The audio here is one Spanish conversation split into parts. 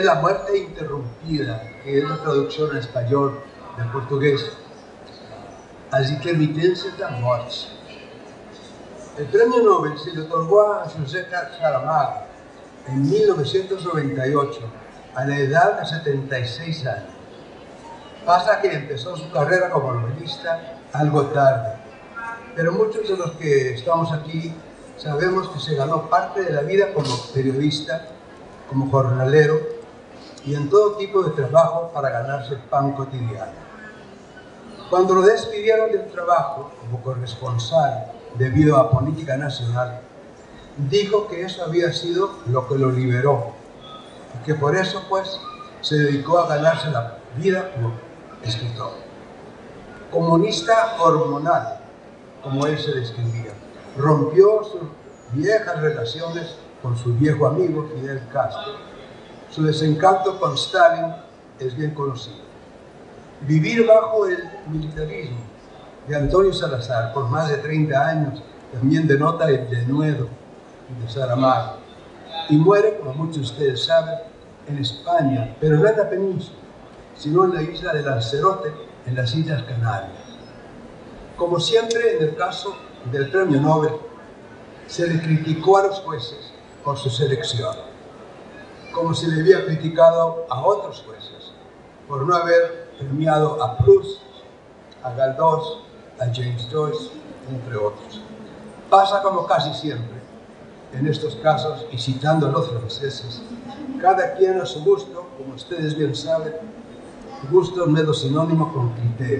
La muerte interrumpida, que es la traducción en español del portugués. As intermitências da morte. El premio Nobel se le otorgó a José Saramago en 1998, a la edad de 76 años. Pasa que empezó su carrera como novelista algo tarde, pero muchos de los que estamos aquí sabemos que se ganó parte de la vida como periodista, como jornalero y en todo tipo de trabajo para ganarse el pan cotidiano. Cuando lo despidieron del trabajo como corresponsal debido a política nacional, dijo que eso había sido lo que lo liberó y que por eso pues se dedicó a ganarse la vida como escritor. Comunista hormonal, como él se describía, rompió sus viejas relaciones con su viejo amigo Fidel Castro. Su desencanto con Stalin es bien conocido. Vivir bajo el militarismo de Antonio Salazar por más de 30 años también denota el denuedo de Saramago. Y muere, como muchos de ustedes saben, en España, pero no en la península, sino en la isla de Lanzarote, en las Islas Canarias. Como siempre en el caso del premio Nobel, se le criticó a los jueces por su selección, como se le había criticado a otros jueces por no haber premiado a Proust, a Galdós, a James Joyce, entre otros. Pasa como casi siempre en estos casos, y citando a los franceses, cada quien a su gusto, como ustedes bien saben, gusto no es sinónimo con criterio.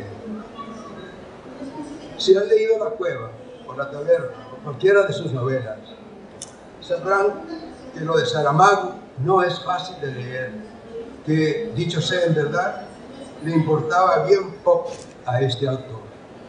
Si han leído La Cueva, o La Taberna, o cualquiera de sus novelas, sabrán que lo de Saramago no es fácil de leer, que, dicho sea en verdad, le importaba bien poco a este autor.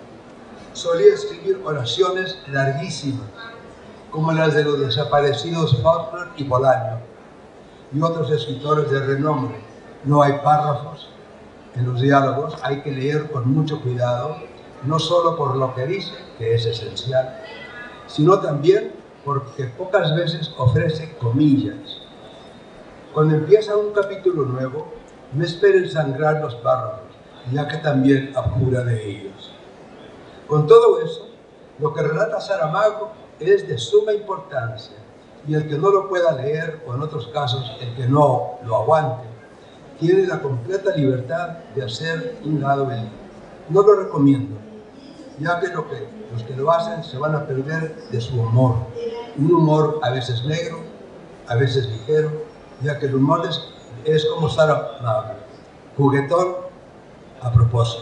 Solía escribir oraciones larguísimas, como las de los desaparecidos Faulkner y Bolaño, y otros escritores de renombre. No hay párrafos en los diálogos, hay que leer con mucho cuidado, no solo por lo que dice, que es esencial, sino también porque pocas veces ofrece comillas. Cuando empieza un capítulo nuevo, no esperen sangrar los párrafos, ya que también abjura de ellos. Con todo eso, lo que relata Saramago es de suma importancia, y el que no lo pueda leer, o en otros casos el que no lo aguante, tiene la completa libertad de hacer un lado del libro. No lo recomiendo, ya que los que lo hacen se van a perder de su humor. Un humor a veces negro, a veces ligero, ya que el humor es como Saramago, juguetón a propósito.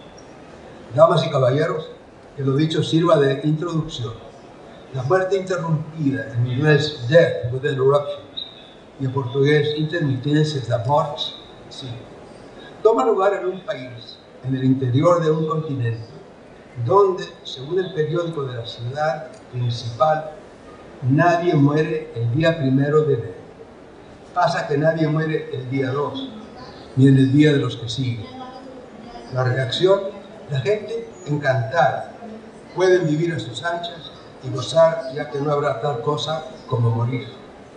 Damas y caballeros, que lo dicho sirva de introducción. La muerte interrumpida, en inglés Death with Interruptions, y en portugués Intermitências da Morte, sí, toma lugar en un país, en el interior de un continente, donde, según el periódico de la ciudad principal, nadie muere el día 1 de enero. Pasa que nadie muere el día 2, ni en el día de los que siguen. La reacción, la gente encantada, pueden vivir a sus anchas y gozar, ya que no habrá tal cosa como morir.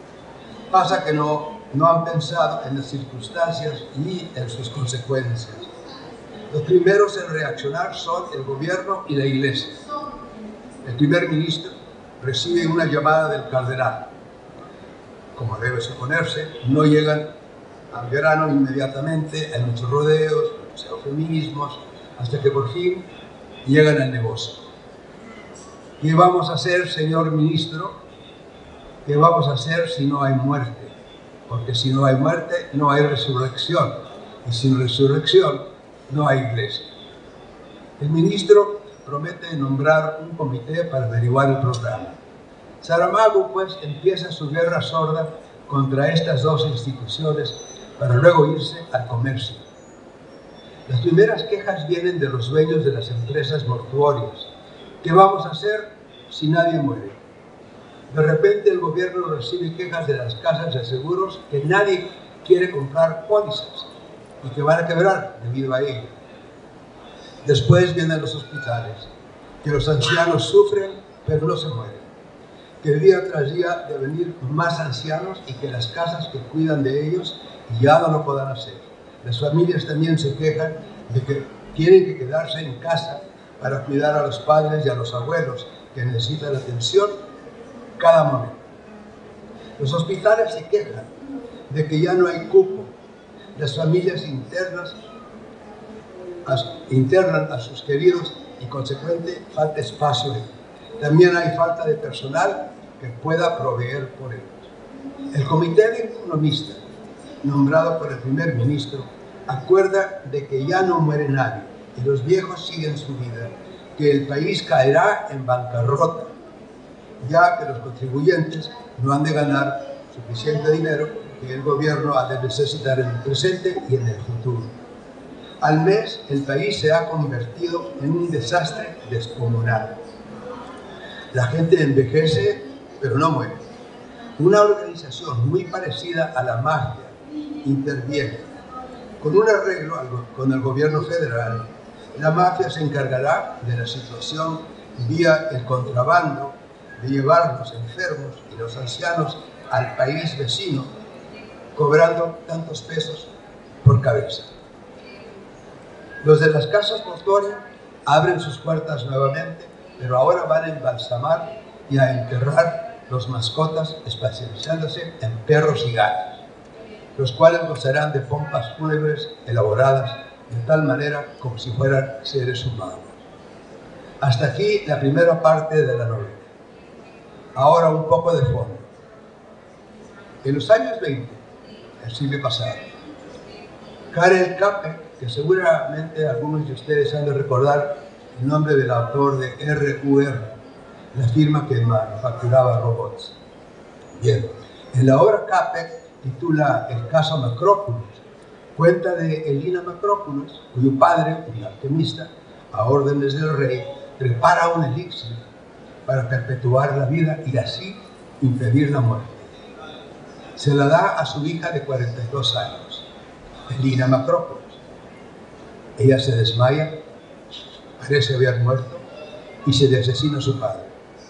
Pasa que no han pensado en las circunstancias ni en sus consecuencias. Los primeros en reaccionar son el gobierno y la iglesia. El primer ministro recibe una llamada del cardenal. Como debe suponerse, no llegan al grano inmediatamente, hay muchos rodeos, muchos eufemismos, hasta que por fin llegan al negocio. ¿Qué vamos a hacer, señor ministro? ¿Qué vamos a hacer si no hay muerte? Porque si no hay muerte, no hay resurrección. Y sin resurrección, no hay iglesia. El ministro promete nombrar un comité para averiguar el programa. Saramago, pues, empieza su guerra sorda contra estas dos instituciones para luego irse al comercio. Las primeras quejas vienen de los dueños de las empresas mortuorias. ¿Qué vamos a hacer si nadie muere? De repente el gobierno recibe quejas de las casas de seguros que nadie quiere comprar pólizas y que van a quebrar debido a ello. Después vienen los hospitales, que los ancianos sufren pero no se mueren, que día tras día deben venir más ancianos y que las casas que cuidan de ellos y ya no lo podrán hacer. Las familias también se quejan de que tienen que quedarse en casa para cuidar a los padres y a los abuelos que necesitan atención cada momento. Los hospitales se quejan de que ya no hay cupo. Las familias internan a sus queridos y consecuente falta espacio. También hay falta de personal que pueda proveer por ellos. El Comité de Economistas, nombrado por el primer ministro, acuerda de que ya no muere nadie y los viejos siguen su vida, que el país caerá en bancarrota, ya que los contribuyentes no han de ganar suficiente dinero que el gobierno ha de necesitar en el presente y en el futuro. Al mes, el país se ha convertido en un desastre descomunal. La gente envejece, pero no muere. Una organización muy parecida a la mafia interviene. Con un arreglo con el gobierno federal, la mafia se encargará de la situación vía el contrabando, de llevar los enfermos y los ancianos al país vecino, cobrando tantos pesos por cabeza. Los de las casas portuarias abren sus puertas nuevamente, pero ahora van a embalsamar y a enterrar los mascotas, especializándose en perros y gatos, los cuales gozarán de pompas fúnebres elaboradas de tal manera como si fueran seres humanos. Hasta aquí la primera parte de la novela. Ahora un poco de fondo. En los años 20 del siglo pasado, Karel Capek, que seguramente algunos de ustedes han de recordar el nombre del autor de RUR, la firma que manufacturaba robots. Bien, en la obra Capek, titula El caso Macrópulos, cuenta de Elina Macrópulos, cuyo padre, un alquimista, a órdenes del rey, prepara un elixir para perpetuar la vida y así impedir la muerte. Se la da a su hija de 42 años, Elina Macrópulos. Ella se desmaya, parece haber muerto y se le asesina a su padre.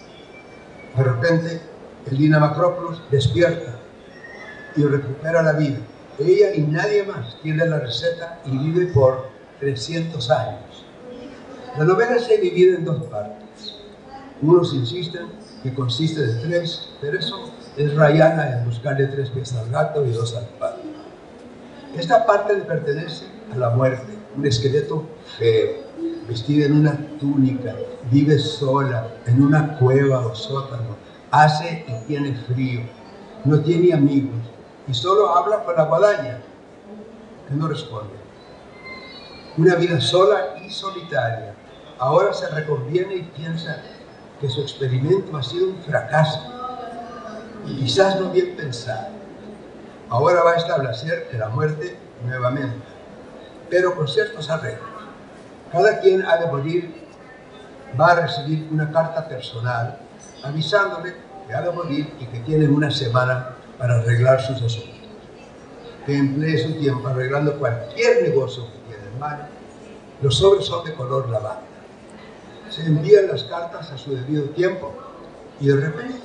De repente, Elina Macrópulos despierta y recupera la vida. Ella y nadie más tiene la receta y vive por 300 años. La novela se divide en dos partes. Unos insisten que consiste de 3, pero eso es rayana en buscarle 3 pies al gato y 2 al pato. Esta parte le pertenece a la muerte, un esqueleto feo, vestida en una túnica, vive sola en una cueva o sótano, hace y tiene frío, no tiene amigos y solo habla con la guadaña, que no responde. Una vida sola y solitaria. Ahora se reconviene y piensa que su experimento ha sido un fracaso, y quizás no bien pensado. Ahora va a establecer la muerte nuevamente, pero con ciertos arreglos. Cada quien ha de morir, va a recibir una carta personal avisándole que ha de morir y que tiene una semana para arreglar sus asuntos. Que emplee su tiempo arreglando cualquier negocio que tiene en mano. Los sobres son de color lavanda. Se envían las cartas a su debido tiempo y de repente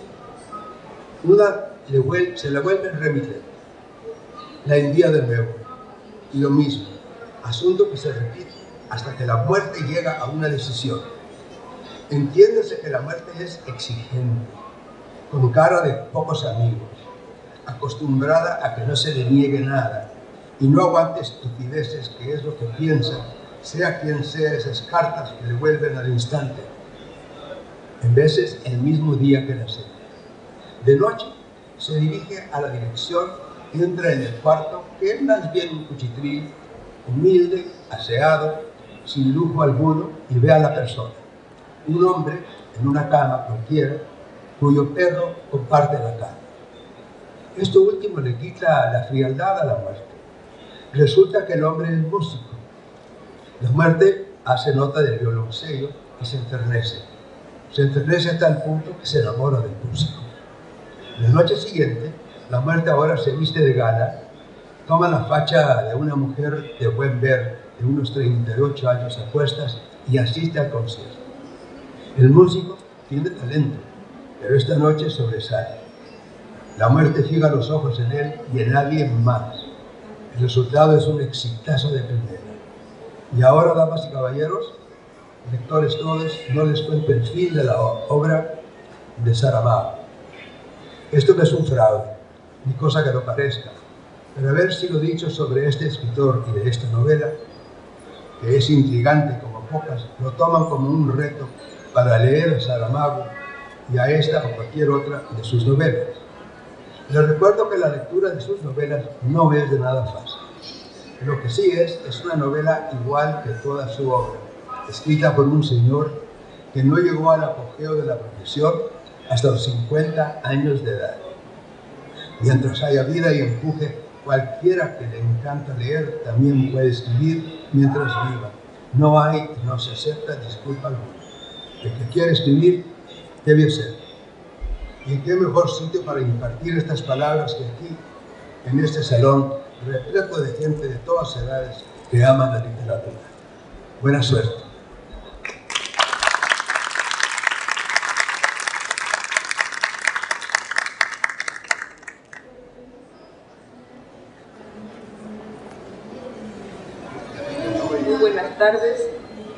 se la vuelve a remitir. La envía de nuevo y lo mismo, asunto que se repite hasta que la muerte llega a una decisión. Entiéndese que la muerte es exigente, con cara de pocos amigos, acostumbrada a que no se le niegue nada y no aguante estupideces, que es lo que piensa, sea quien sea esas cartas que le vuelven al instante, en veces el mismo día que la cena. De noche se dirige a la dirección, entra en el cuarto, que es más bien un cuchitril, humilde, aseado, sin lujo alguno, y ve a la persona. Un hombre en una cama cualquiera, cuyo perro comparte la cama. Esto último le quita la frialdad a la muerte. Resulta que el hombre es músico. La muerte hace nota del violoncello y se enternece. Se enternece hasta el punto que se enamora del músico. La noche siguiente, la muerte ahora se viste de gala, toma la facha de una mujer de buen ver, de unos 38 años a cuestas, y asiste al concierto. El músico tiene talento, pero esta noche sobresale. La muerte fija los ojos en él y en nadie más. El resultado es un exitazo de primera. Y ahora, damas y caballeros, lectores todos, no les cuento el fin de la obra de Saramago. Esto no es un fraude, ni cosa que no parezca, pero haber sido dicho sobre este escritor y de esta novela, que es intrigante como pocas, lo toman como un reto para leer a Saramago y a esta o cualquier otra de sus novelas. Les recuerdo que la lectura de sus novelas no es de nada fácil. Lo que sí es una novela igual que toda su obra, escrita por un señor que no llegó al apogeo de la profesión hasta los 50 años de edad. Mientras haya vida y empuje, cualquiera que le encanta leer también puede escribir mientras viva. No hay y no se acepta disculpa alguna. El que quiere escribir debe ser. ¿Y en qué mejor sitio para impartir estas palabras que aquí, en este salón, repleto de gente de todas edades que aman la literatura? Buena suerte. Muy buenas tardes.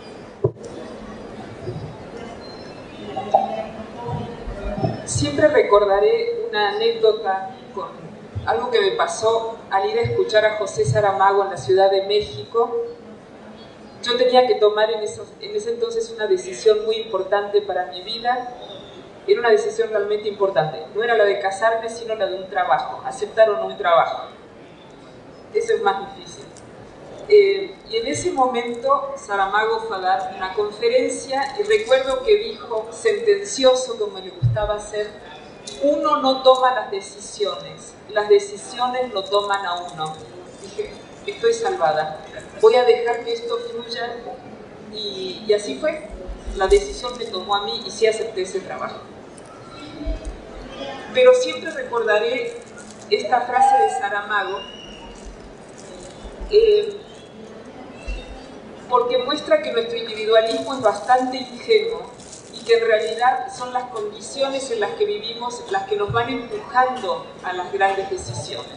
Siempre recordaré una anécdota con algo que me pasó al ir a escuchar a José Saramago en la Ciudad de México. Yo tenía que tomar en ese entonces una decisión muy importante para mi vida. Era una decisión realmente importante. No era la de casarme, sino la de un trabajo. Aceptar o no un trabajo. Eso es más difícil. Y en ese momento Saramago fue a dar una conferencia y recuerdo que dijo, sentencioso como le gustaba hacer, uno no toma las decisiones lo toman a uno. Dije, estoy salvada, voy a dejar que esto fluya, y así fue. La decisión me tomó a mí y sí acepté ese trabajo. Pero siempre recordaré esta frase de Saramago, porque muestra que nuestro individualismo es bastante ingenuo y que en realidad son las condiciones en las que vivimos las que nos van empujando a las grandes decisiones.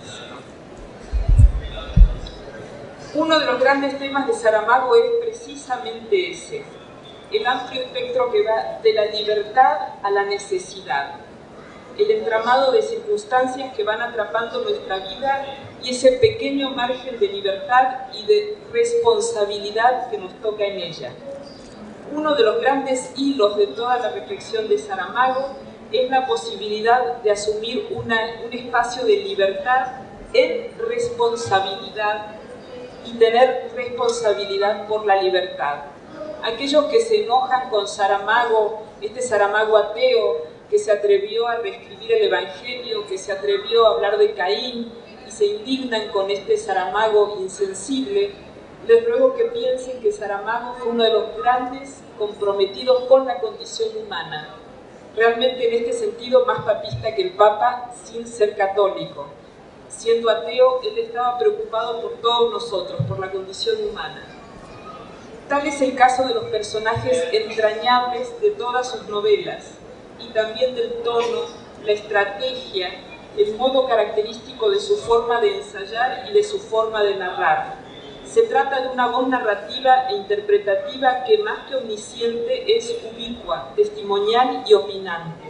Uno de los grandes temas de Saramago es precisamente ese, el amplio espectro que va de la libertad a la necesidad, el entramado de circunstancias que van atrapando nuestra vida y ese pequeño margen de libertad y de responsabilidad que nos toca en ella. Uno de los grandes hilos de toda la reflexión de Saramago es la posibilidad de asumir un espacio de libertad en responsabilidad y tener responsabilidad por la libertad. Aquellos que se enojan con Saramago, este Saramago ateo que se atrevió a reescribir el Evangelio, que se atrevió a hablar de Caín, y se indignan con este Saramago insensible, les ruego que piensen que Saramago fue uno de los grandes comprometidos con la condición humana, realmente en este sentido más papista que el Papa sin ser católico. Siendo ateo, él estaba preocupado por todos nosotros, por la condición humana. Tal es el caso de los personajes entrañables de todas sus novelas, y también del tono, la estrategia, el modo característico de su forma de ensayar y de su forma de narrar. Se trata de una voz narrativa e interpretativa que más que omnisciente es ubicua, testimonial y opinante.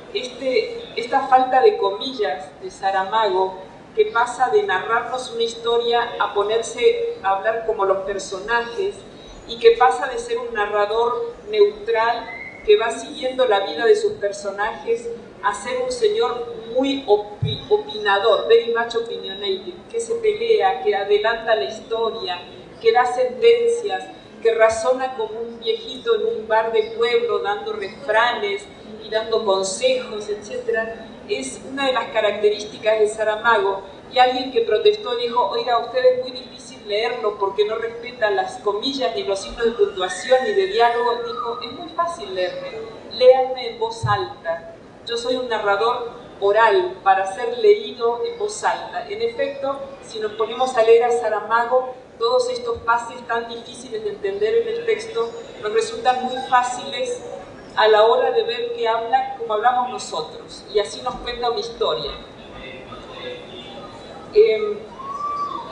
Esta falta de comillas de Saramago, que pasa de narrarnos una historia a ponerse a hablar como los personajes, y que pasa de ser un narrador neutral que va siguiendo la vida de sus personajes a ser un señor muy opinador, very much opinionated, que se pelea, que adelanta la historia, que da sentencias, que razona como un viejito en un bar de pueblo dando refranes y dando consejos, etc. Es una de las características de Saramago. Y alguien que protestó dijo, oiga, a usted es muy difícil leerlo porque no respeta las comillas ni los signos de puntuación ni de diálogo. Dijo, es muy fácil leerme, léanme en voz alta. Yo soy un narrador oral para ser leído en voz alta. En efecto, si nos ponemos a leer a Saramago, todos estos pases tan difíciles de entender en el texto nos resultan muy fáciles a la hora de ver que habla como hablamos nosotros, y así nos cuenta una historia.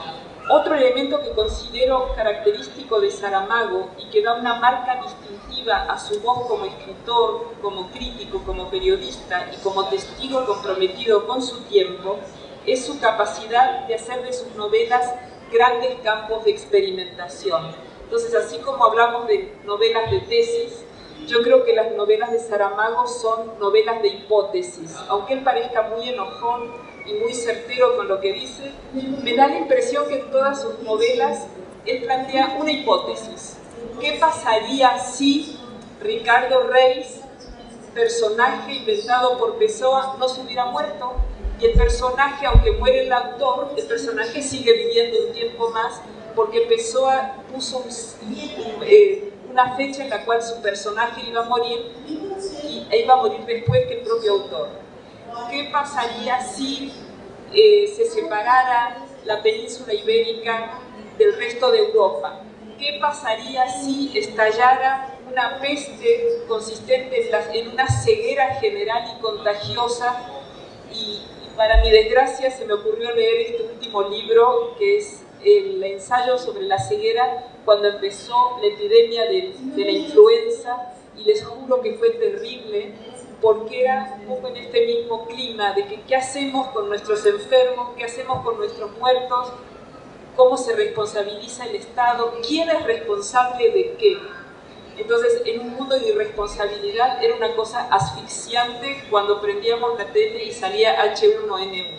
Otro elemento que considero característico de Saramago y que da una marca distintiva a su voz como escritor, como crítico, como periodista y como testigo comprometido con su tiempo es su capacidad de hacer de sus novelas grandes campos de experimentación. Entonces, así como hablamos de novelas de tesis, yo creo que las novelas de Saramago son novelas de hipótesis. Aunque él parezca muy enojón y muy certero con lo que dice, me da la impresión que en todas sus novelas él plantea una hipótesis. ¿Qué pasaría si Ricardo Reis, personaje inventado por Pessoa, no se hubiera muerto? Y el personaje, aunque muere el autor, el personaje sigue viviendo un tiempo más porque Pessoa puso una fecha en la cual su personaje iba a morir e iba a morir después que el propio autor. ¿Qué pasaría si se separara la península ibérica del resto de Europa? ¿Qué pasaría si estallara una peste consistente en una ceguera general y contagiosa? Y para mi desgracia se me ocurrió leer este último libro, que es el ensayo sobre la ceguera, cuando empezó la epidemia de la influenza, y les juro que fue terrible, porque era un poco en este mismo clima de que qué hacemos con nuestros enfermos, qué hacemos con nuestros muertos, cómo se responsabiliza el Estado, quién es responsable de qué. Entonces, en un mundo de irresponsabilidad era una cosa asfixiante cuando prendíamos la tele y salía H1N1.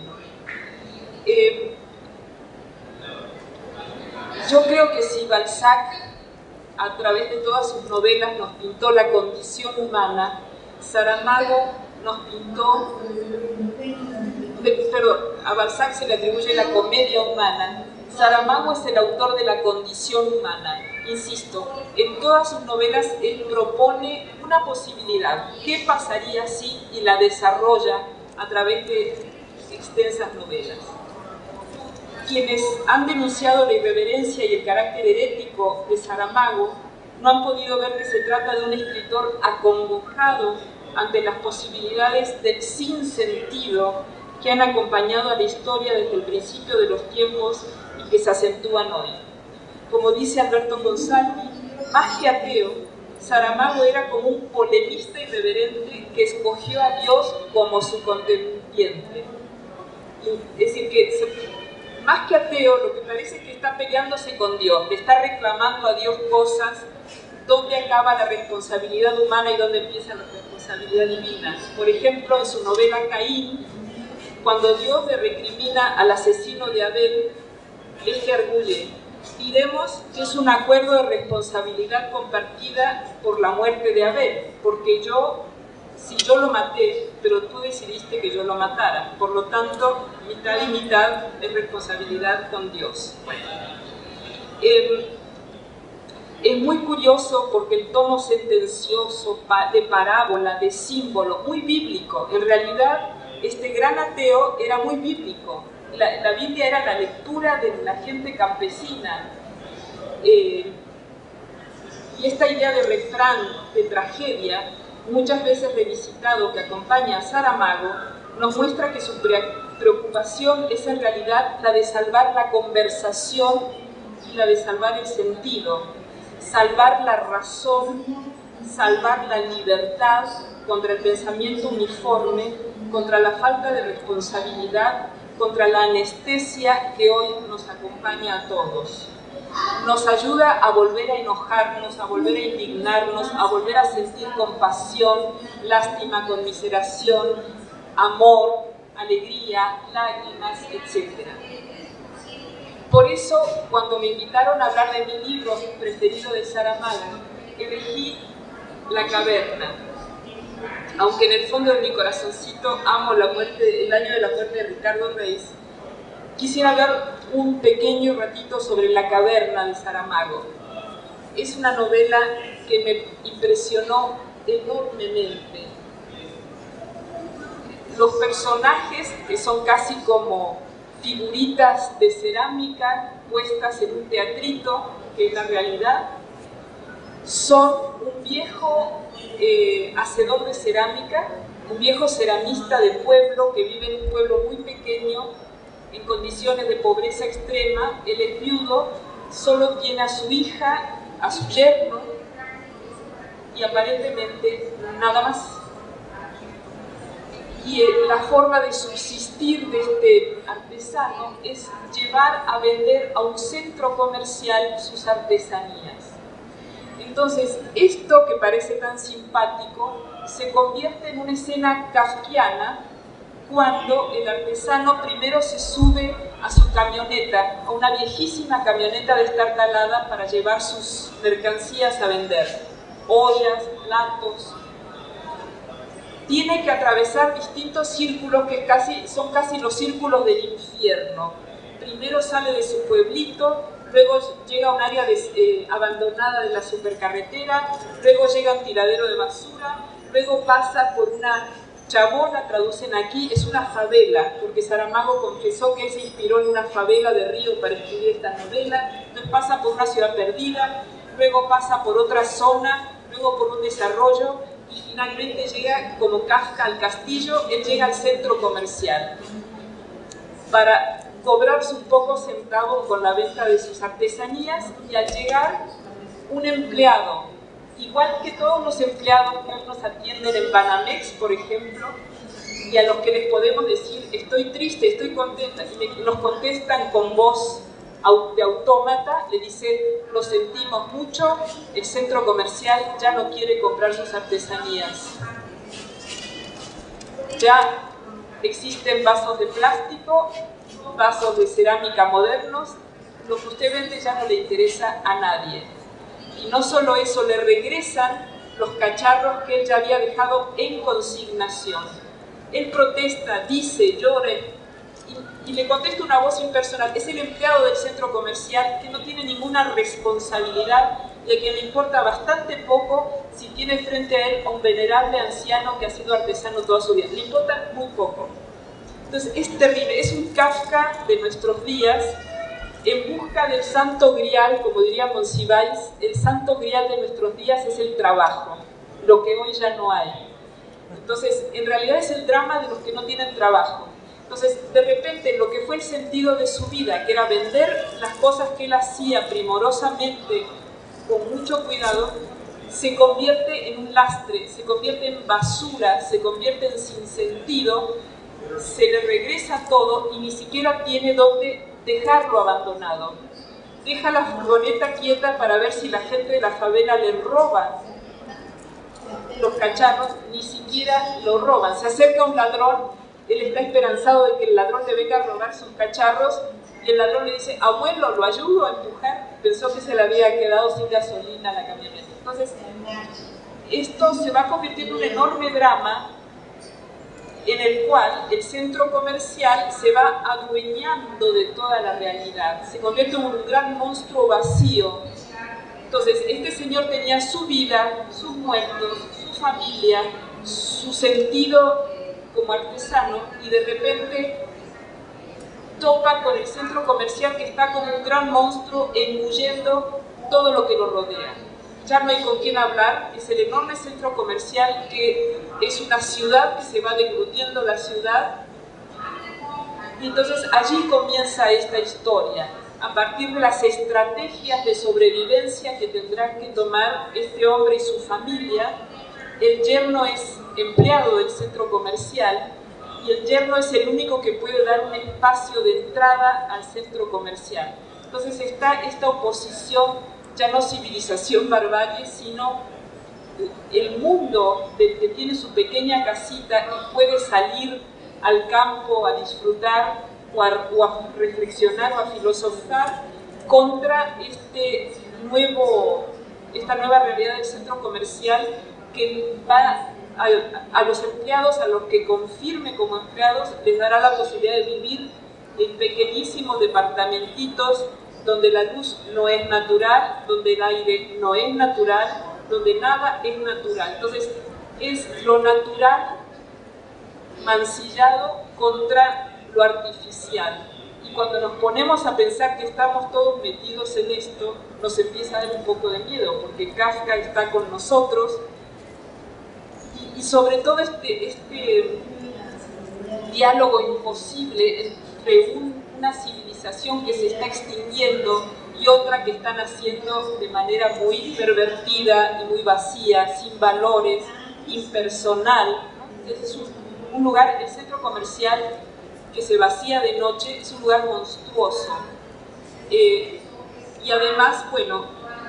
Yo creo que si Balzac, a través de todas sus novelas, nos pintó la condición humana, Saramago nos pintó, a Balzac se le atribuye la comedia humana, Saramago es el autor de la condición humana. Insisto, en todas sus novelas él propone una posibilidad, ¿qué pasaría si? Y la desarrolla a través de extensas novelas. Quienes han denunciado la irreverencia y el carácter herético de Saramago no han podido ver que se trata de un escritor acongojado ante las posibilidades del sinsentido que han acompañado a la historia desde el principio de los tiempos y que se acentúan hoy. Como dice Alberto Gonzalez, más que ateo, Saramago era como un polemista irreverente que escogió a Dios como su contendiente. Es decir, que más que ateo, lo que parece es que está peleándose con Dios, le está reclamando a Dios cosas, dónde acaba la responsabilidad humana y dónde empieza la responsabilidad divina. Por ejemplo, en su novela Caín, cuando Dios le recrimina al asesino de Abel, él se arguye: diremos que es un acuerdo de responsabilidad compartida por la muerte de Abel, porque si yo lo maté, pero tú decidiste que yo lo matara, por lo tanto, mitad y mitad es responsabilidad con Dios. Bueno, es muy curioso porque el tono sentencioso, de parábola, de símbolo, muy bíblico. En realidad, este gran ateo era muy bíblico. La Biblia era la lectura de la gente campesina. Y esta idea de refrán, de tragedia, muchas veces revisitado, que acompaña a Saramago, nos muestra que su preocupación es en realidad la de salvar la conversación y la de salvar el sentido, salvar la razón, salvar la libertad contra el pensamiento uniforme, contra la falta de responsabilidad, contra la anestesia que hoy nos acompaña a todos. Nos ayuda a volver a enojarnos, a volver a indignarnos, a volver a sentir compasión, lástima, conmiseración, amor, alegría, lágrimas, etc. Por eso, cuando me invitaron a hablar de mi libro preferido de Saramago, elegí La caverna. Aunque en el fondo de mi corazoncito amo el año de la muerte de Ricardo Reis, quisiera hablar un pequeño ratito sobre La caverna de Saramago. Es una novela que me impresionó enormemente. Los personajes, que son casi como figuritas de cerámica puestas en un teatrito, que es la realidad, son un viejo hacedor de cerámica, un viejo ceramista de pueblo que vive en un pueblo muy pequeño, en condiciones de pobreza extrema, él es viudo, solo tiene a su hija, a su yerno y aparentemente nada más. Y la forma de subsistir de este artesano es llevar a vender a un centro comercial sus artesanías. Entonces, esto que parece tan simpático se convierte en una escena kafkiana cuando el artesano primero se sube a su camioneta, a una viejísima camioneta destartalada para llevar sus mercancías a vender, ollas, platos. Tiene que atravesar distintos círculos que son casi los círculos del infierno. Primero sale de su pueblito, luego llega a un área abandonada de la supercarretera, luego llega a un tiradero de basura, luego pasa por una chabona, traducen aquí, es una favela, porque Saramago confesó que él se inspiró en una favela de Río para escribir esta novela. Entonces pasa por una ciudad perdida, luego pasa por otra zona, luego por un desarrollo, y finalmente llega, como Kafka, al castillo. Él llega al centro comercial para cobrar sus pocos centavos con la venta de sus artesanías, y al llegar, un empleado, igual que todos los empleados que hoy nos atienden en Banamex, por ejemplo, y a los que les podemos decir estoy triste, estoy contenta, y nos contestan con voz de autómata, le dicen lo sentimos mucho, el centro comercial ya no quiere comprar sus artesanías. Ya existen vasos de plástico, vasos de cerámica modernos, lo que usted vende ya no le interesa a nadie. Y no solo eso, le regresan los cacharros que él ya había dejado en consignación. Él protesta, dice, llora, y le contesta una voz impersonal. Es el empleado del centro comercial que no tiene ninguna responsabilidad y a quien le importa bastante poco si tiene frente a él a un venerable anciano que ha sido artesano toda su vida. Le importa muy poco. Entonces es terrible, es un Kafka de nuestros días, en busca del santo grial, como diría Monsiváis. El santo grial de nuestros días es el trabajo, lo que hoy ya no hay. Entonces, en realidad es el drama de los que no tienen trabajo. Entonces, de repente, lo que fue el sentido de su vida, que era vender las cosas que él hacía primorosamente, con mucho cuidado, se convierte en un lastre, se convierte en basura, se convierte en sinsentido, se le regresa todo y ni siquiera tiene dónde dejarlo abandonado. Deja la furgoneta quieta para ver si la gente de la favela le roba los cacharros, ni siquiera lo roban. Se acerca un ladrón, él está esperanzado de que el ladrón le venga a robar sus cacharros, y el ladrón le dice, abuelo, ¿lo ayudo a empujar? Pensó que se le había quedado sin gasolina la camioneta. Entonces, esto se va convirtiendo en un enorme drama en el cual el centro comercial se va adueñando de toda la realidad, se convierte en un gran monstruo vacío. Entonces, este señor tenía su vida, sus muertos, su familia, su sentido como artesano, y de repente topa con el centro comercial que está como un gran monstruo engullendo todo lo que lo rodea. Ya no hay con quién hablar, es el enorme centro comercial que es una ciudad que se va deglutiendo la ciudad, y entonces allí comienza esta historia, a partir de las estrategias de sobrevivencia que tendrán que tomar este hombre y su familia. El yerno es empleado del centro comercial y el yerno es el único que puede dar un espacio de entrada al centro comercial. Entonces está esta oposición, ya no civilización-barbarie, sino el mundo del que tiene su pequeña casita y puede salir al campo a disfrutar o a reflexionar o a filosofar contra esta nueva realidad del centro comercial, que va a los empleados, a los que confirme como empleados, les dará la posibilidad de vivir en pequeñísimos departamentitos donde la luz no es natural, donde el aire no es natural, donde nada es natural. Entonces es lo natural mancillado contra lo artificial. Y cuando nos ponemos a pensar que estamos todos metidos en esto, nos empieza a dar un poco de miedo, porque Kafka está con nosotros, y sobre todo este diálogo imposible entre una civilización que se está extinguiendo y otra que están haciendo de manera muy pervertida y muy vacía, sin valores, impersonal. Es un lugar, el centro comercial que se vacía de noche, es un lugar monstruoso. Y además, bueno,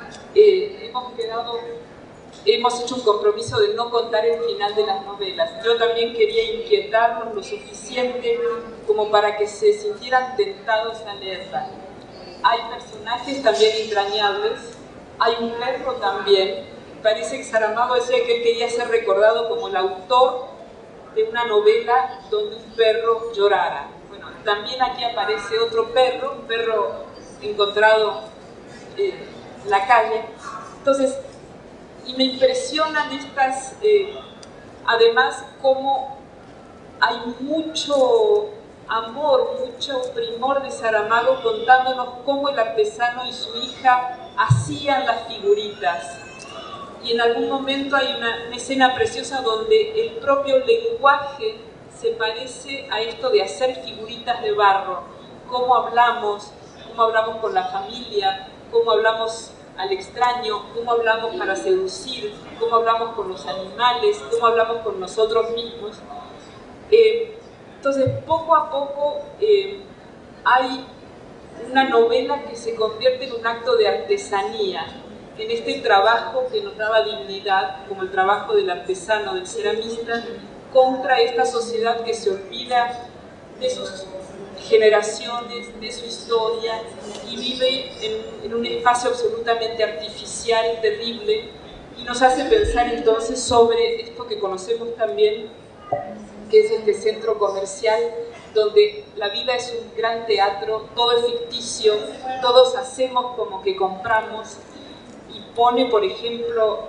hemos hecho un compromiso de no contar el final de las novelas. Yo también quería inquietarnos lo suficiente como para que se sintieran tentados a leerla. Hay personajes también entrañables, hay un perro también. Parece que Saramago decía que él quería ser recordado como el autor de una novela donde un perro llorara. Bueno, también aquí aparece otro perro, un perro encontrado en la calle. Entonces, y me impresionan estas, además, cómo hay mucho amor, mucho primor de Saramago contándonos cómo el artesano y su hija hacían las figuritas. Y en algún momento hay una escena preciosa donde el propio lenguaje se parece a esto de hacer figuritas de barro. Cómo hablamos con la familia, cómo hablamos al extraño, cómo hablamos para seducir, cómo hablamos con los animales, cómo hablamos con nosotros mismos. Entonces, poco a poco hay una novela que se convierte en un acto de artesanía, en este trabajo que nos daba dignidad, como el trabajo del artesano, del ceramista, contra esta sociedad que se olvida de sus generaciones, de su historia, y vive en un espacio absolutamente artificial, terrible, y nos hace pensar entonces sobre esto que conocemos también, que es este centro comercial, donde la vida es un gran teatro, todo es ficticio, todos hacemos como que compramos, y pone, por ejemplo,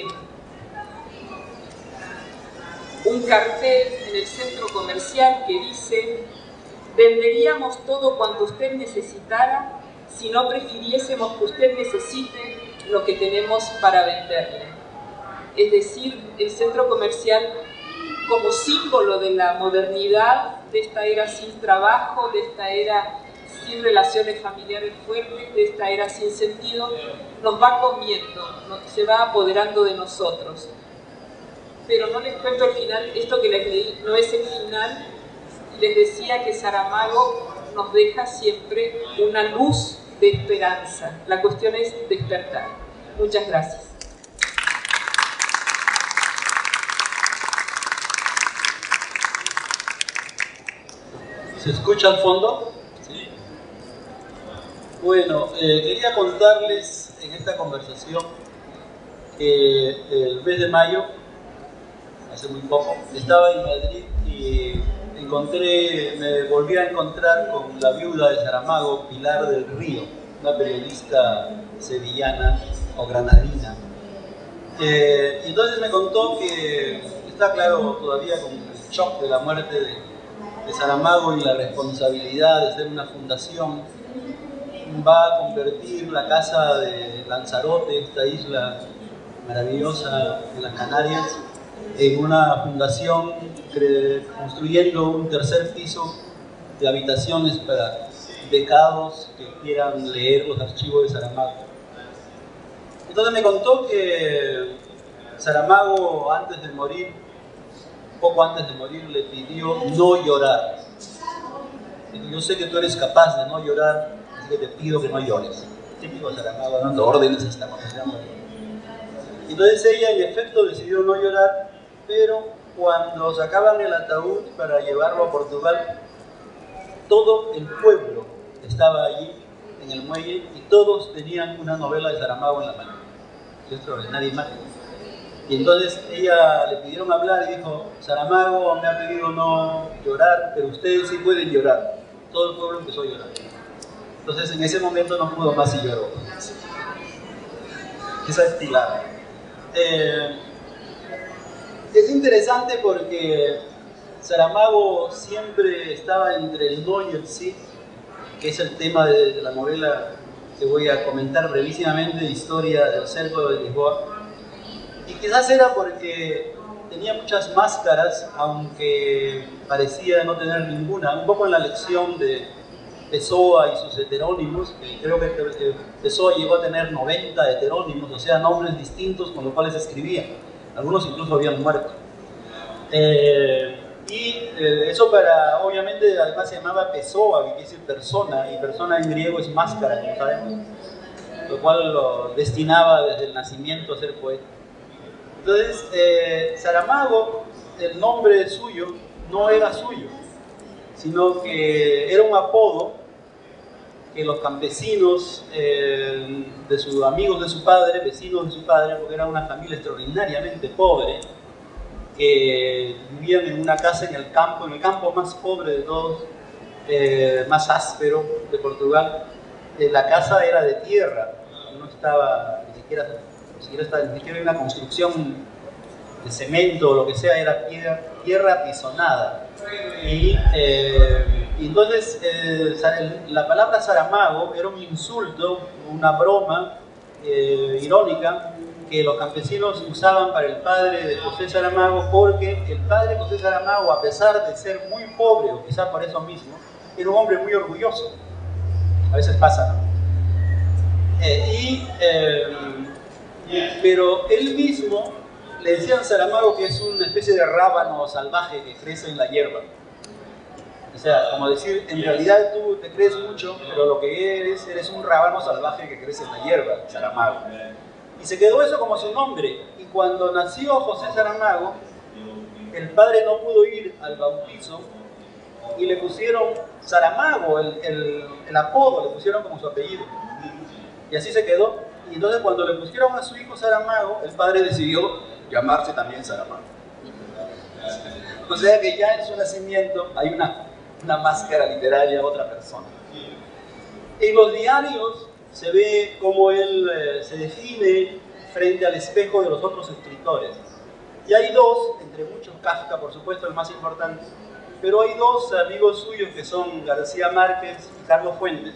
un cartel en el centro comercial que dice: venderíamos todo cuanto usted necesitara si no prefiriésemos que usted necesite lo que tenemos para venderle. Es decir, el centro comercial como símbolo de la modernidad, de esta era sin trabajo, de esta era sin relaciones familiares fuertes, de esta era sin sentido, nos va comiendo, se va apoderando de nosotros. Pero no les cuento el final, esto que les leí no es el final. Les decía que Saramago nos deja siempre una luz de esperanza. La cuestión es despertar. Muchas gracias. ¿Se escucha al fondo? Sí. Bueno, quería contarles en esta conversación que el mes de mayo, hace muy poco, estaba en Madrid y me volví a encontrar con la viuda de Saramago, Pilar del Río, una periodista sevillana o granadina. Entonces me contó que está claro todavía con el shock de la muerte de Saramago y la responsabilidad de hacer una fundación. Va a convertir la casa de Lanzarote, esta isla maravillosa en las Canarias, en una fundación, construyendo un tercer piso de habitaciones para becados que quieran leer los archivos de Saramago. Entonces me contó que Saramago, poco antes de morir, le pidió no llorar. Dijo: yo sé que tú eres capaz de no llorar, así que te pido que no llores. Típico Saramago, dando órdenes hasta cuando se va a morir. Entonces ella en efecto decidió no llorar, pero cuando sacaban el ataúd para llevarlo a Portugal, todo el pueblo estaba allí en el muelle y todos tenían una novela de Saramago en la mano. Es extraordinario, nadie más. Y entonces ella le pidieron hablar y dijo: Saramago me ha pedido no llorar, pero ustedes sí pueden llorar. Todo el pueblo empezó a llorar. Entonces en ese momento no pudo más y lloró. Esa es Pilar. Es interesante porque Saramago siempre estaba entre el no y el sí, que es el tema de la novela que voy a comentar brevísimamente, Historia del Cerco de Lisboa. Y quizás era porque tenía muchas máscaras, aunque parecía no tener ninguna. Un poco en la lección de Pessoa y sus heterónimos, que creo que Pessoa llegó a tener 90 heterónimos, o sea, nombres distintos con los cuales escribía. Algunos incluso habían muerto. Eso obviamente, además se llamaba Pessoa, que quiere decir persona, y persona en griego es máscara, como sabemos, lo cual lo destinaba desde el nacimiento a ser poeta. Entonces, Saramago, el nombre suyo no era suyo, sino que era un apodo que los campesinos de sus amigos de su padre, vecinos de su padre, porque era una familia extraordinariamente pobre, que vivían en una casa en el campo más pobre de todos, más áspero de Portugal. La casa era de tierra, no estaba ni siquiera una construcción de cemento o lo que sea, era tierra apisonada. Y entonces la palabra Saramago era un insulto, una broma irónica que los campesinos usaban para el padre de José Saramago, porque el padre de José Saramago, a pesar de ser muy pobre, o quizá por eso mismo, era un hombre muy orgulloso. A veces pasa, ¿no? Pero él mismo le decían a Saramago que es una especie de rábano salvaje que crece en la hierba. O sea, como decir, en realidad tú te crees mucho, pero lo que eres un rábano salvaje que crece en la hierba, Saramago. Y se quedó eso como su nombre. Y cuando nació José Saramago, el padre no pudo ir al bautizo y le pusieron Saramago, el apodo, le pusieron como su apellido. Y así se quedó. Y entonces cuando le pusieron a su hijo Saramago, el padre decidió llamarse también Saramago. O sea que ya en su nacimiento hay una máscara literaria a otra persona. En los diarios se ve cómo él se define frente al espejo de los otros escritores. Y hay dos, entre muchos, Kafka por supuesto el más importante, pero hay dos amigos suyos que son García Márquez y Carlos Fuentes,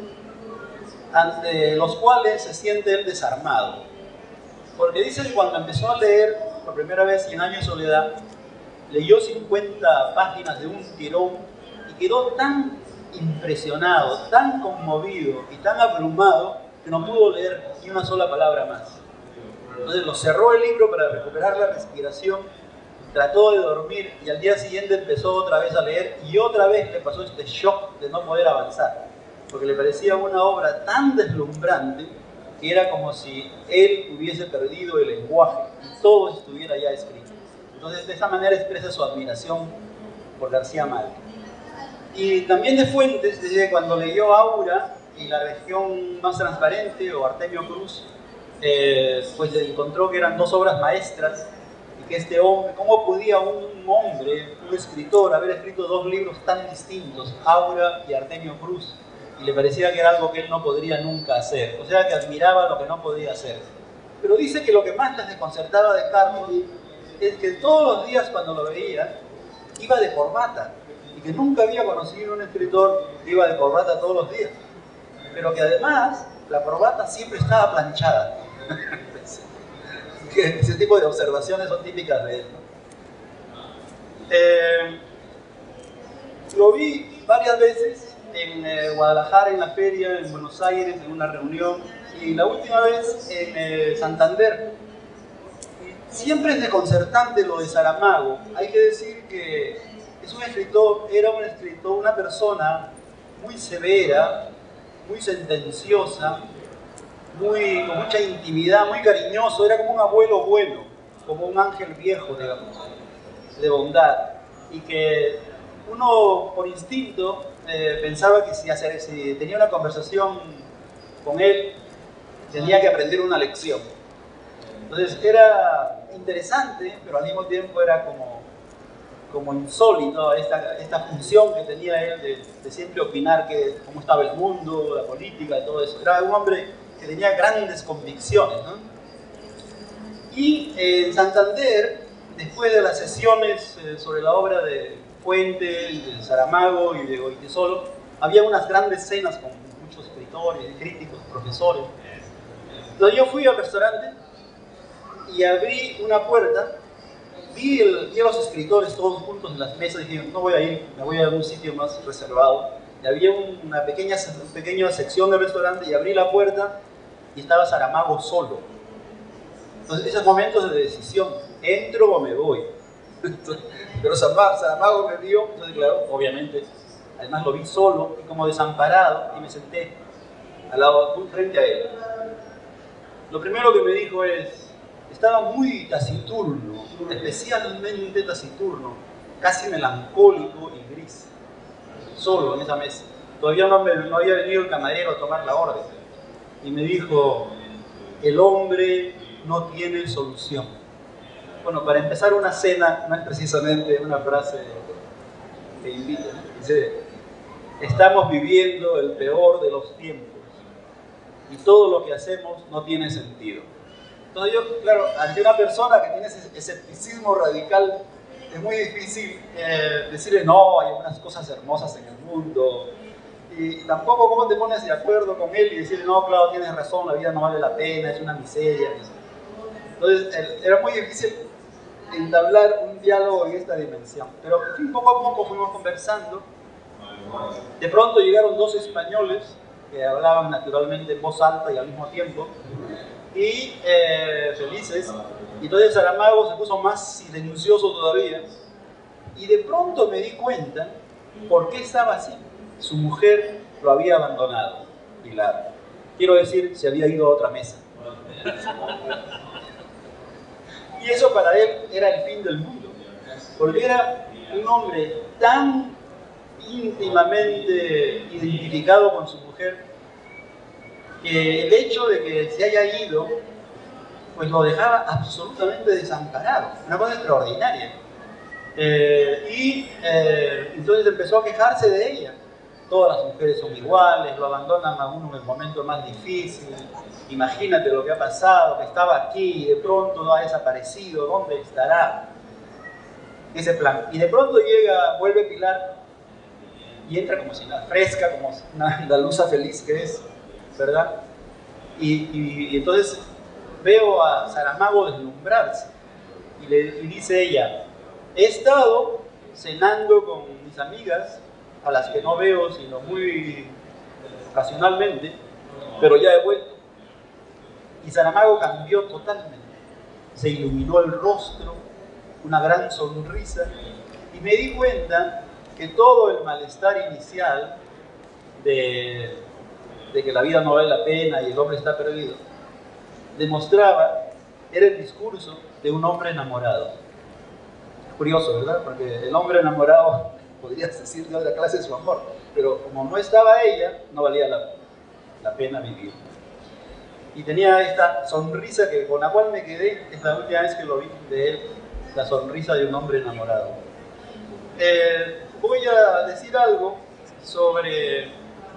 ante los cuales se siente él desarmado. Porque dice que cuando empezó a leer por primera vez 100 años de soledad, leyó 50 páginas de un tirón y quedó tan impresionado, tan conmovido y tan abrumado que no pudo leer ni una sola palabra más. Entonces lo cerró el libro para recuperar la respiración, trató de dormir y al día siguiente empezó otra vez a leer y otra vez le pasó este shock de no poder avanzar, porque le parecía una obra tan deslumbrante que era como si él hubiese perdido el lenguaje y todo estuviera ya escrito. Entonces de esa manera expresa su admiración por García Márquez. Y también de Fuentes, desde cuando leyó Aura y La región más transparente o Artemio Cruz, pues encontró que eran dos obras maestras y que este hombre, ¿cómo podía un hombre, un escritor, haber escrito dos libros tan distintos, Aura y Artemio Cruz? Y le parecía que era algo que él no podría nunca hacer, o sea que admiraba lo que no podía hacer. Pero dice que lo que más les desconcertaba de Carlos es que todos los días cuando lo veía iba de corbata, y que nunca había conocido un escritor que iba de corbata todos los días, pero que además la corbata siempre estaba planchada. Que ese tipo de observaciones son típicas de él. Lo vi varias veces en Guadalajara, en la feria, en Buenos Aires, en una reunión, y la última vez en Santander. Siempre es desconcertante lo de Saramago. Hay que decir que es un escritor, era un escritor, una persona muy severa, muy sentenciosa, con mucha intimidad, muy cariñoso, era como un abuelo bueno, como un ángel viejo, digamos, de bondad, y que uno por instinto pensaba que si tenía una conversación con él, tenía que aprender una lección. Entonces era interesante, pero al mismo tiempo era como insólito esta función que tenía él de siempre opinar cómo estaba el mundo, la política, todo eso. Era un hombre que tenía grandes convicciones, ¿no? Y en Santander, después de las sesiones sobre la obra de Fuentes, de Saramago y de Goytisolo, había unas grandes cenas con muchos escritores, críticos, profesores. Entonces yo fui al restaurante y abrí una puerta vi a los escritores todos juntos en las mesas y dije, no voy a ir, me voy a un sitio más reservado. Y había una pequeña sección del restaurante y abrí la puerta y estaba Saramago solo. Entonces, esos momentos de decisión, ¿entro o me voy? Pero Saramago me vio, entonces claro, obviamente, además lo vi solo y como desamparado y me senté al lado, frente a él. Lo primero que me dijo es, estaba muy taciturno, especialmente taciturno, casi melancólico y gris, solo en esa mesa. Todavía no había venido el camarero a tomar la orden. Y me dijo, el hombre no tiene solución. Bueno, para empezar una cena no es precisamente una frase que invita, ¿no? Dice, estamos viviendo el peor de los tiempos y todo lo que hacemos no tiene sentido. Entonces yo, claro, ante una persona que tiene ese escepticismo radical, es muy difícil decirle, no, hay unas cosas hermosas en el mundo. Y tampoco cómo te pones de acuerdo con él y decirle, no, claro, tienes razón, la vida no vale la pena, es una miseria. Entonces era muy difícil entablar un diálogo en esta dimensión. Pero en fin, poco a poco fuimos conversando. De pronto llegaron dos españoles que hablaban naturalmente en voz alta y al mismo tiempo, y felices. Y entonces Saramago se puso más silencioso todavía. Y de pronto me di cuenta por qué estaba así. Su mujer lo había abandonado, Pilar. Quiero decir, se había ido a otra mesa. Y eso para él era el fin del mundo, porque era un hombre tan íntimamente identificado con su mujer que el hecho de que se haya ido pues lo dejaba absolutamente desamparado, una cosa extraordinaria. Entonces empezó a quejarse de ella. Todas las mujeres son iguales, lo abandonan a uno en el momento más difícil. Imagínate lo que ha pasado, que estaba aquí y de pronto ha desaparecido, ¿dónde estará? Ese plan. Y de pronto vuelve Pilar y entra como si nada, fresca, como una andaluza feliz que es, ¿verdad? Y entonces veo a Saramago deslumbrarse y dice ella, he estado cenando con mis amigas, a las que no veo sino muy ocasionalmente, pero ya he vuelto. Y Saramago cambió totalmente. Se iluminó el rostro, una gran sonrisa, y me di cuenta que todo el malestar inicial de que la vida no vale la pena y el hombre está perdido, era el discurso de un hombre enamorado. Curioso, ¿verdad? Porque el hombre enamorado podrías decir de otra clase de su amor, pero como no estaba ella, no valía la pena vivir. Y tenía esta sonrisa con la cual me quedé, es la última vez que lo vi de él, la sonrisa de un hombre enamorado. Voy a decir algo sobre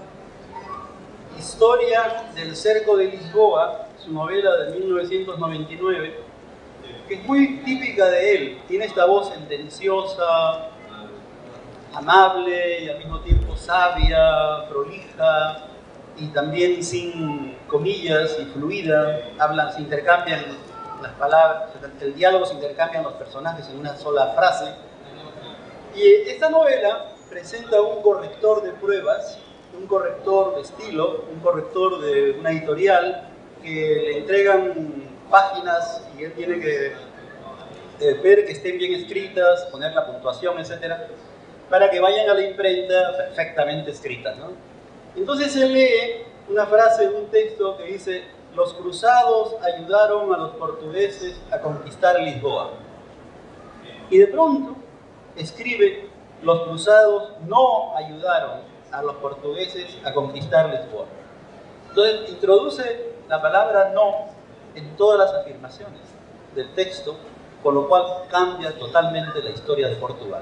Historia del Cerco de Lisboa, su novela de 1999, que es muy típica de él. Tiene esta voz sentenciosa, amable y al mismo tiempo sabia, prolija y también sin comillas y fluida. Se intercambian las palabras, el diálogo se intercambian los personajes en una sola frase. Y esta novela presenta a un corrector de pruebas, un corrector de estilo, un corrector de una editorial que le entregan páginas y él tiene que ver que estén bien escritas, poner la puntuación, etcétera, para que vayan a la imprenta perfectamente escritas, ¿no? Entonces él lee una frase, un texto que dice: los cruzados ayudaron a los portugueses a conquistar Lisboa. Y de pronto escribe: los cruzados no ayudaron a los portugueses a conquistar Lisboa. Entonces introduce la palabra no en todas las afirmaciones del texto, con lo cual cambia totalmente la historia de Portugal.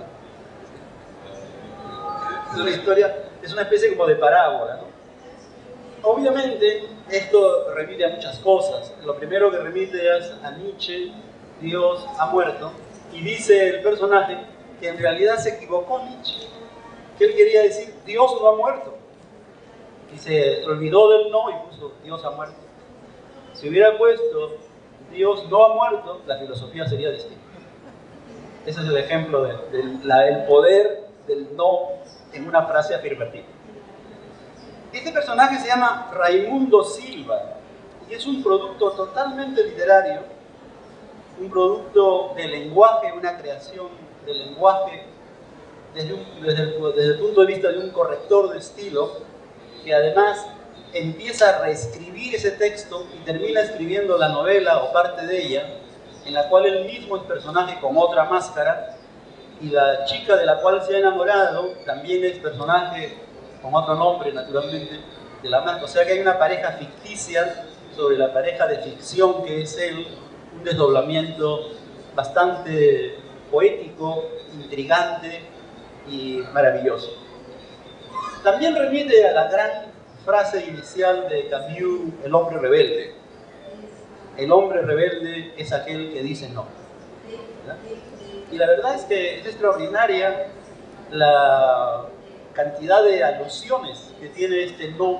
Es una historia, es una especie como de parábola, ¿no? Obviamente esto remite a muchas cosas. Lo primero que remite es a Nietzsche, Dios ha muerto, y dice el personaje que en realidad se equivocó Nietzsche, que él quería decir Dios no ha muerto, y se olvidó del no y puso Dios ha muerto. Si hubiera puesto Dios no ha muerto, la filosofía sería distinta. Ese es el ejemplo del poder del no en una frase afirmativa. Este personaje se llama Raimundo Silva y es un producto totalmente literario, un producto de lenguaje, una creación de lenguaje desde el punto de vista de un corrector de estilo, que además empieza a reescribir ese texto y termina escribiendo la novela o parte de ella, en la cual él mismo es personaje con otra máscara, y la chica de la cual se ha enamorado también es personaje con otro nombre, naturalmente, de la máscara. O sea que hay una pareja ficticia sobre la pareja de ficción que es él, un desdoblamiento bastante poético, intrigante y maravilloso. También remite a la gran frase inicial de Camus, el hombre rebelde. El hombre rebelde es aquel que dice no. ¿Verdad? Y la verdad es que es extraordinaria la cantidad de alusiones que tiene este no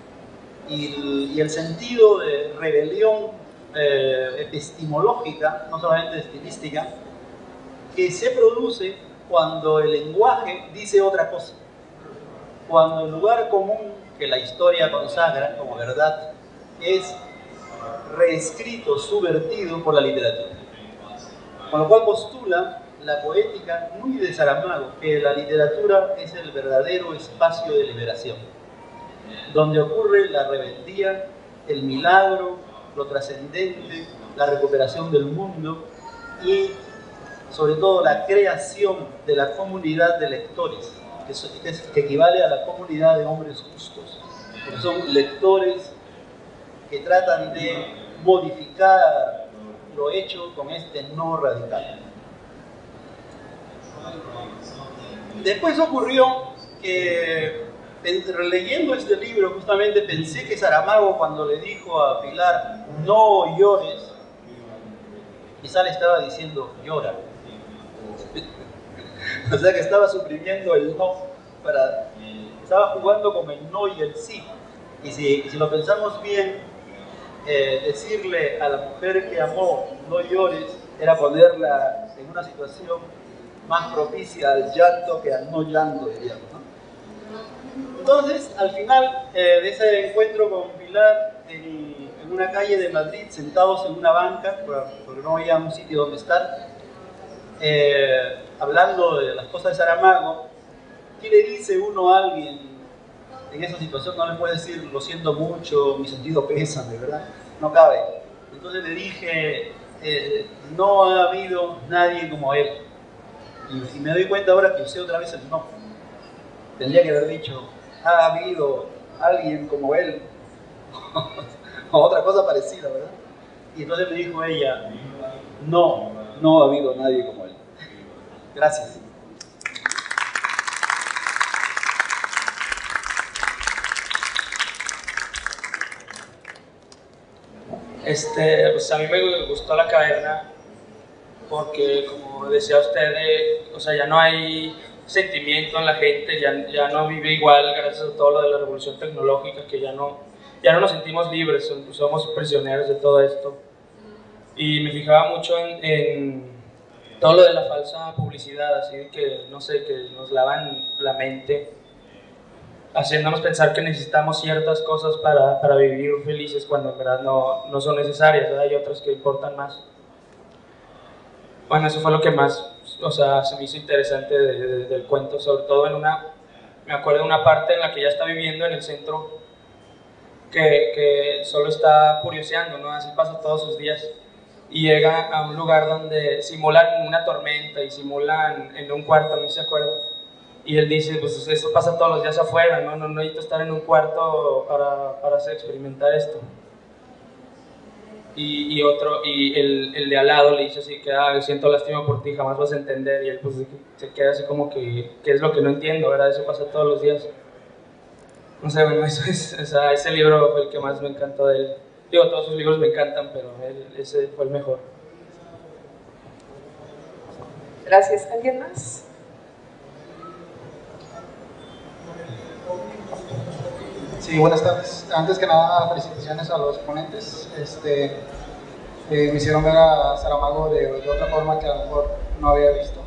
y el sentido de rebelión epistemológica, no solamente estilística, que se produce cuando el lenguaje dice otra cosa. Cuando el lugar común que la historia consagra como verdad es reescrito, subvertido por la literatura. Con lo cual postula la poética muy de Saramago, que la literatura es el verdadero espacio de liberación, donde ocurre la rebeldía, el milagro, lo trascendente, la recuperación del mundo y sobre todo la creación de la comunidad de lectores, que equivale a la comunidad de hombres justos, porque son lectores que tratan de modificar lo hecho con este no radical. Después ocurrió que, releyendo este libro, justamente pensé que Saramago, cuando le dijo a Pilar no llores, quizá le estaba diciendo llora. O sea que estaba suprimiendo el no, estaba jugando con el no y el sí. Y si lo pensamos bien, decirle a la mujer que amó no llores era ponerla en una situación más propicia al llanto que al no llanto, diríamos, ¿no? Entonces, al final de ese encuentro con Pilar en una calle de Madrid, sentados en una banca, porque no había un sitio donde estar, hablando de las cosas de Saramago, ¿qué le dice uno a alguien en esa situación? No le puede decir, lo siento mucho, mi sentido pésame, ¿verdad? No cabe. Entonces le dije, no ha habido nadie como él. Y me doy cuenta ahora que usé otra vez el no. Tendría que haber dicho, ha habido alguien como él. O otra cosa parecida, ¿verdad? Y entonces me dijo ella, no ha habido nadie como él. Gracias. Pues a mí me gustó La Caverna porque, como decía usted, o sea, ya no hay sentimiento en la gente, ya no vive igual gracias a todo lo de la revolución tecnológica, que ya no nos sentimos libres, somos prisioneros de todo esto. Y me fijaba mucho en todo lo de la falsa publicidad, así que, no sé, que nos lavan la mente, haciéndonos pensar que necesitamos ciertas cosas para vivir felices cuando en verdad no son necesarias, ¿verdad? Hay otras que importan más. Bueno, eso fue lo que más, o sea, se me hizo interesante del cuento, sobre todo me acuerdo de una parte en la que ella está viviendo en el centro, que solo está curioseando, ¿no? Así pasa todos sus días. Y llega a un lugar donde simulan una tormenta y simulan en un cuarto, no se acuerda. Y él dice, pues eso pasa todos los días afuera, no necesito estar en un cuarto para experimentar esto. Y el de al lado le dice así que, siento lástima por ti, jamás vas a entender. Y él pues se queda así como que, ¿qué es lo que no entiendo? ¿Verdad? Eso pasa todos los días. No sé, bueno, ese libro fue el que más me encantó de él. Digo, todos sus libros me encantan, pero ese fue el mejor. Gracias. ¿Alguien más? Sí, buenas tardes. Antes que nada, felicitaciones a los ponentes. me hicieron ver a Saramago de otra forma que a lo mejor no había visto.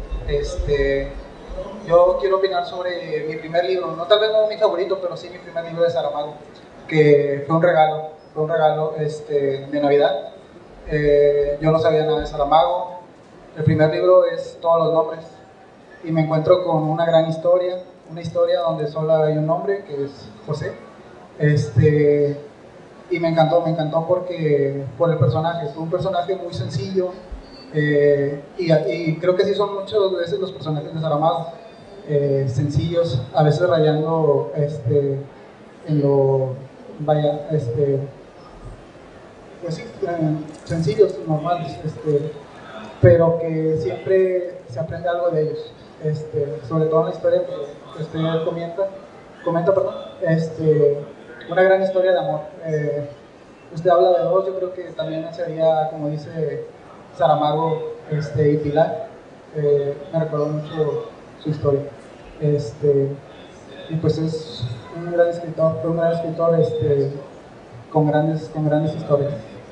Yo quiero opinar sobre mi primer libro, no tal vez no mi favorito, pero sí mi primer libro de Saramago, que fue un regalo de Navidad. Yo no sabía nada de Saramago. El primer libro es Todos los nombres, y me encuentro con una gran historia, una historia donde solo hay un nombre, que es José. Y me encantó porque, por el personaje, es un personaje muy sencillo, y creo que sí son muchas veces los personajes de Saramago, sencillos, a veces rayando en lo, vaya, pues sí, sencillos, normales, pero que siempre se aprende algo de ellos, sobre todo en la historia que usted comenta, perdón, una gran historia de amor. Usted habla de dos, yo creo que también sería, como dice Saramago y Pilar, me recordó mucho su historia. Y pues es un gran escritor, fue un gran escritor con grandes historias.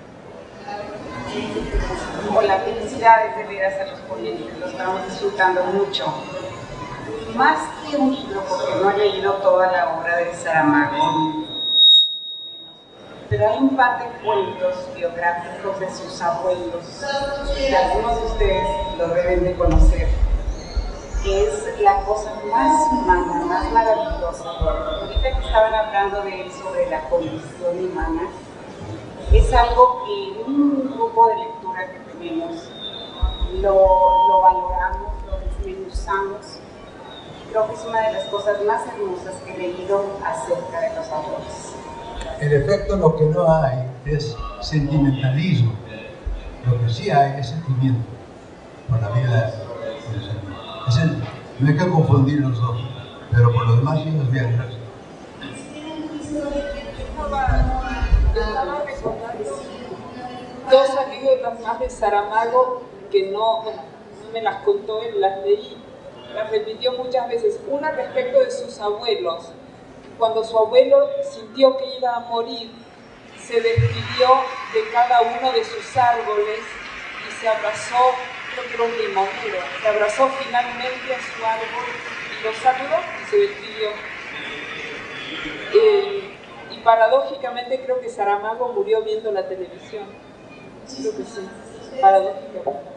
Hola, felicidades de veras a los políticos, lo estamos disfrutando mucho. Más que un libro, porque no he leído toda la obra de Saramago, pero hay un par de cuentos biográficos de sus abuelos, que algunos de ustedes lo deben de conocer. Es la cosa más humana, más maravillosa. Ahorita que estaban hablando de él sobre la condición humana, es algo que en un grupo de lectura que tenemos lo valoramos, lo desmenuzamos. Creo que es una de las cosas más hermosas que he leído acerca de los autores. En efecto, lo que no hay es sentimentalismo. Lo que sí hay es sentimiento por la vida del Señor. No hay que confundir los dos, pero por lo demás sí nos bien. Estaba recordando dos anécdotas más de Saramago que no me las contó él, las leí, las repitió muchas veces. Una respecto de sus abuelos. Cuando su abuelo sintió que iba a morir, se despidió de cada uno de sus árboles y se abrazó, creo que era un limonero, se abrazó finalmente a su árbol y lo saludó y se despidió. Y paradójicamente creo que Saramago murió viendo la televisión. Creo que sí, paradójicamente.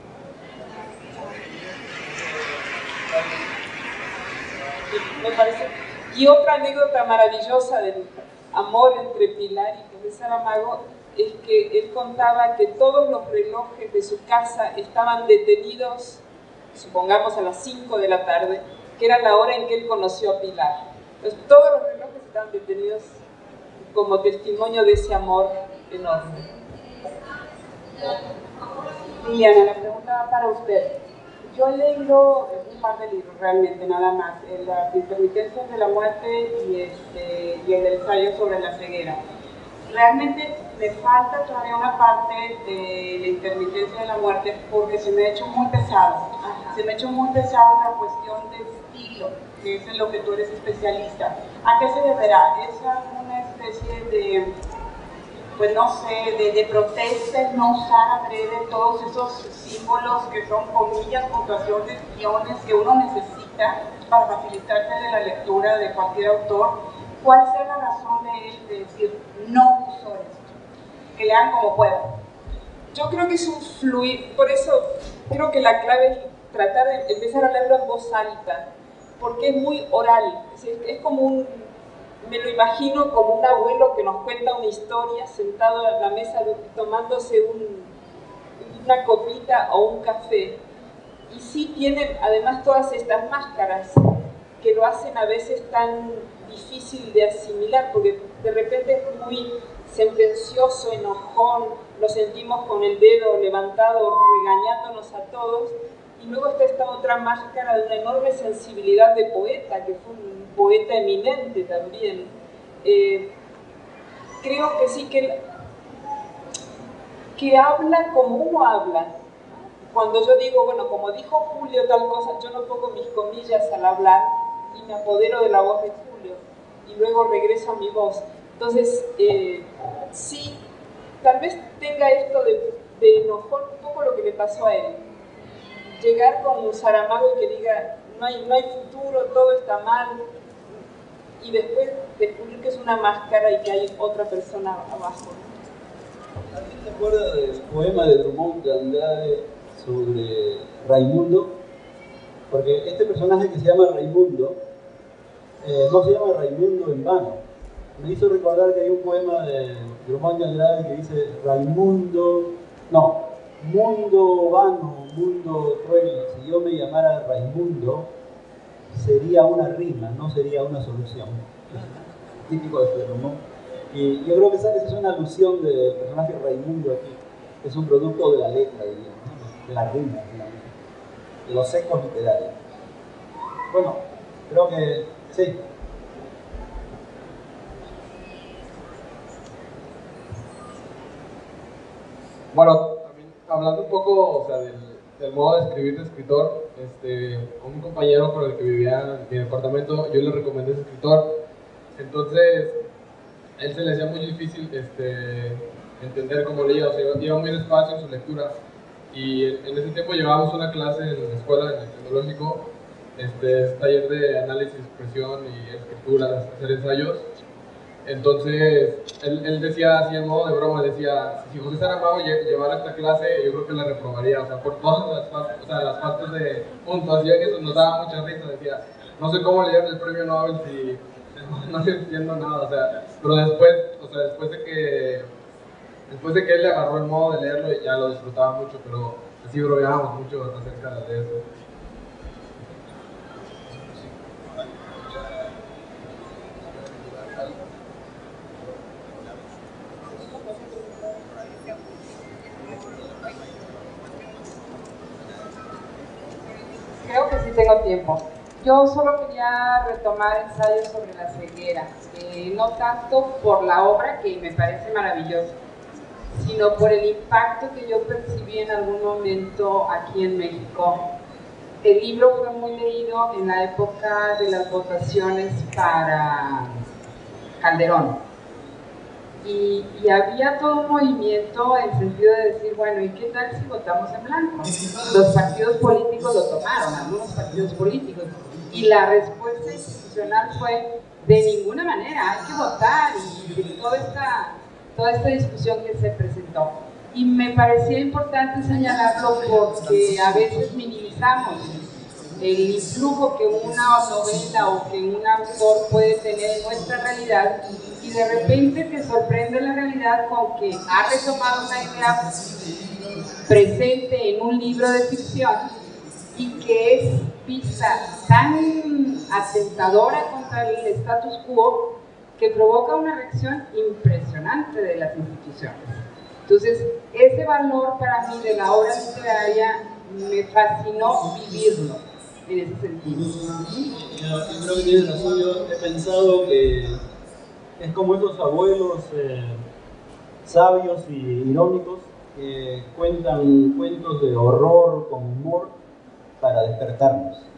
Me parece. Y otra anécdota maravillosa del amor entre Pilar y José Saramago es que él contaba que todos los relojes de su casa estaban detenidos, supongamos a las 5 de la tarde, que era la hora en que él conoció a Pilar. Entonces, todos los relojes estaban detenidos como testimonio de ese amor enorme. Liliana, la pregunta va para usted. Yo he leído un par de libros realmente, nada más, Las intermitencias de la muerte y el ensayo sobre la ceguera. Realmente me falta todavía una parte de la intermitencia de la muerte porque se me ha hecho muy pesado. Se me ha hecho muy pesado la cuestión del estilo, que es en lo que tú eres especialista. ¿A qué se deberá? ¿Es alguna especie de, pues no sé, de protesta, no usar adrede todos esos símbolos que son comillas, puntuaciones, guiones que uno necesita para facilitarse de la lectura de cualquier autor? ¿Cuál sea la razón de él de decir no uso esto? Que lean como puedan. Yo creo que es un fluir, por eso creo que la clave es tratar de empezar a leerlo en voz alta, porque es muy oral, es como un, me lo imagino como un abuelo que nos cuenta una historia sentado a la mesa tomándose una copita o un café, y sí tienen además todas estas máscaras que lo hacen a veces tan difícil de asimilar, porque de repente es muy sentencioso, enojón, lo sentimos con el dedo levantado regañándonos a todos, y luego está esta otra máscara de una enorme sensibilidad de poeta, que fue un poeta eminente también. Creo que sí, que habla como uno habla. Cuando yo digo, bueno, como dijo Julio tal cosa, yo no pongo mis comillas al hablar y me apodero de la voz de Julio y luego regreso a mi voz. Entonces, sí, tal vez tenga esto de enojón un poco lo que le pasó a él. Llegar con Saramago y que diga, no hay futuro, todo está mal, y después descubrir que es una máscara y que hay otra persona abajo. ¿Alguien se acuerda del poema de Drummond de Andrade sobre Raimundo? Porque este personaje que se llama Raimundo, no se llama Raimundo en vano. Me hizo recordar que hay un poema de Drummond de Andrade que dice Raimundo, no, mundo vano, mundo cruel, si yo me llamara Raimundo, sería una rima, no sería una solución. Típico de Drummond. Y yo creo que esa es una alusión del personaje Raimundo aquí. Es un producto de la letra, diría, ¿no? De la rima, de los ecos literarios. Bueno, creo que sí. Bueno, también hablando un poco, o sea, del modo de escribir de escritor, un compañero con el que vivía en mi departamento, yo le recomendé ese escritor. Entonces, él se le hacía muy difícil entender cómo leía, o sea, iba muy despacio en su lectura. Y en ese tiempo llevábamos una clase en la escuela, en el tecnológico, taller de análisis, expresión y escritura, hacer ensayos. Entonces, él decía así en modo de broma, decía, si José Saramago llevara esta clase, yo creo que la reprobaría, o sea, por todas las partes de puntuación, eso nos daba mucha risa, decía, no sé cómo leer el premio Nobel si no entiendo nada, o sea, pero después de que él le agarró el modo de leerlo, ya lo disfrutaba mucho, pero así bromeábamos mucho acerca de eso. Creo que sí tengo tiempo. Yo solo quería retomar ensayos sobre la ceguera, no tanto por la obra, que me parece maravillosa, sino por el impacto que yo percibí en algún momento aquí en México. El libro fue muy leído en la época de las votaciones para Calderón. Y había todo un movimiento en el sentido de decir, bueno, ¿y qué tal si votamos en blanco? Los partidos políticos lo tomaron, algunos partidos políticos, y la respuesta institucional fue, de ninguna manera, hay que votar, y toda esta discusión que se presentó. Y me parecía importante señalarlo porque a veces minimizamos el influjo que una novela o que un autor puede tener en nuestra realidad, y de repente te sorprende la realidad con que ha retomado una idea presente en un libro de ficción y que es vista tan atentadora contra el status quo que provoca una reacción impresionante de las instituciones. Entonces, ese valor para mí de la obra literaria me fascinó vivirlo en ese sentido. Yo creo que tienes razón. Yo he pensado que es como esos abuelos sabios y irónicos que cuentan cuentos de horror con humor para despertarnos.